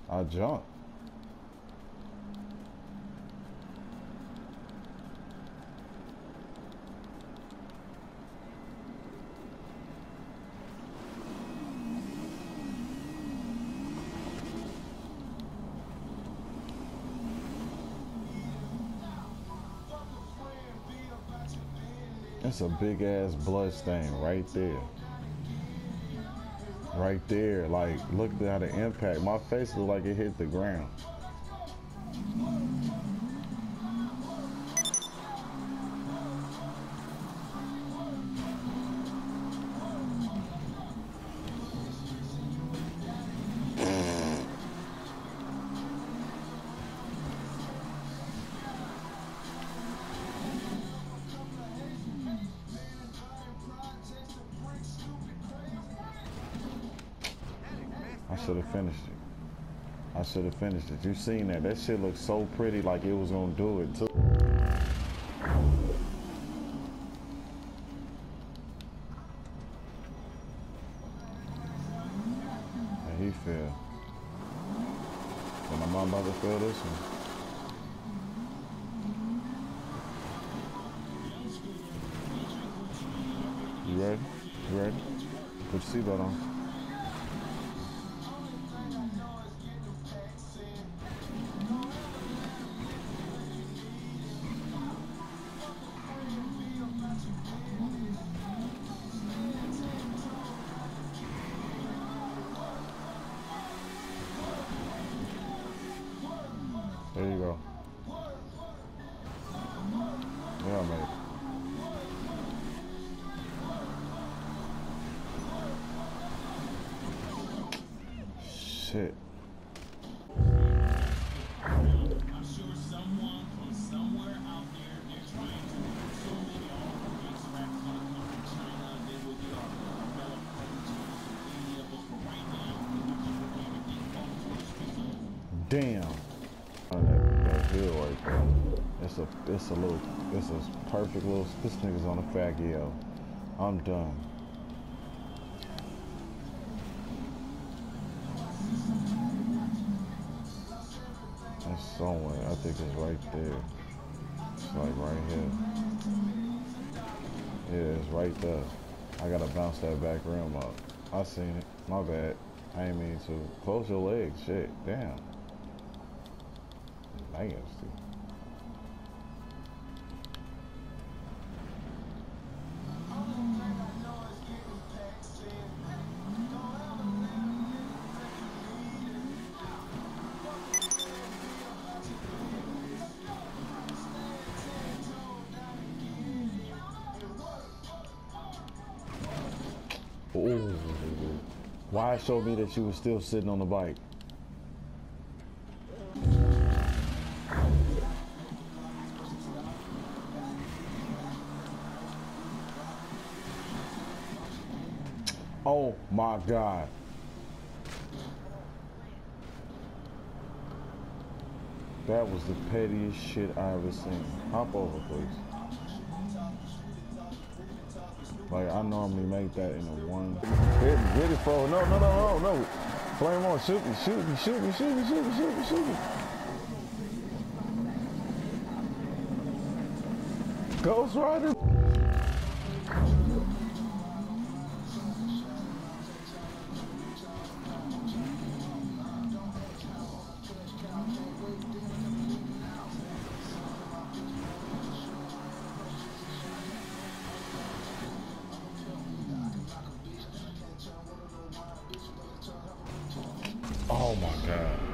I jumped. That's a big ass blood stain right there. Right there, like, look at the impact. My face looked like it hit the ground. I should have finished it. I should have finished it. You seen that? That shit looked so pretty, like it was gonna do it too. And he fell. And I'm about to fail this one. You ready? You ready? Put your seatbelt on. There you go. Yeah, I made it. Shit. I'm sure someone from somewhere out there, they're trying to put so many automobiles back on the come from China. They will get our developed prototypes from India, but for right now, we're looking for everything off the streets. Damn. On that hill right there. It's a perfect little, this nigga's on a fagio. I'm done. It's somewhere, I think it's right there. It's like right here. Yeah, it's right there. I gotta bounce that back rim up. I seen it, my bad. I ain't mean to. Close your legs, shit, damn. Nasty. Ooh. Why it showed me that you was still sitting on the bike? Oh my God. That was the pettiest shit I ever seen. Hop over, please. Like, I normally make that in a one. Hit it forward. No. Flame on, shoot me. Ghost Rider. Oh my God.